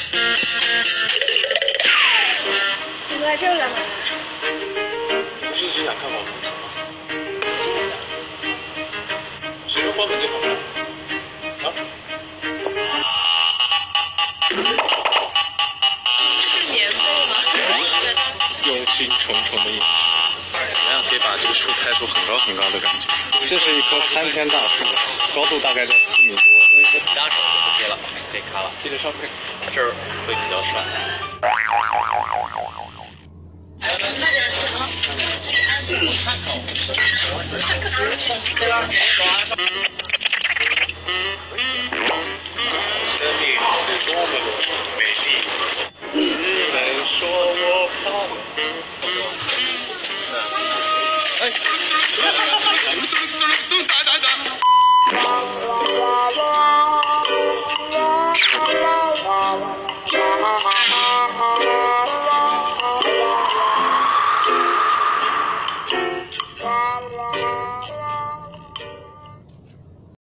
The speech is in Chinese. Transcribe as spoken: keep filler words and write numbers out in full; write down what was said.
你来这儿干嘛？ 不是一直想看黄风景吗？随便关门就好了。啊？ 这是棉被吗？ 忧心忡忡的影子，怎么样可以把这个树开出很高很高的感觉？这是一棵参天大树，高度大概在四米多。 拉手就 OK 了，可以开了。 记得上面这儿会比较帅。 慢点行。 参考。 生命是多么的美丽，只能说我怕。哎，